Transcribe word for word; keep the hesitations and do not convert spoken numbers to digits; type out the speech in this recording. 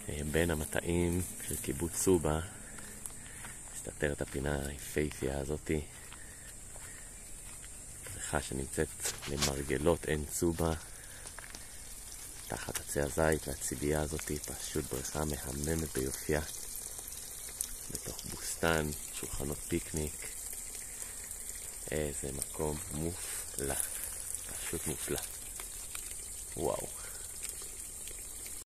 בין המטעים של קיבוץ סובה מסתתרת הפינה היפהפייה הזאתי, בריכה שנמצאת למרגלות עין סובה תחת עצי הזית, והציבייה הזאתי פשוט בריכה מהממת ביופייה בתוך בוסתן, שולחנות פיקניק. איזה מקום מופלא, פשוט מופלא, וואו.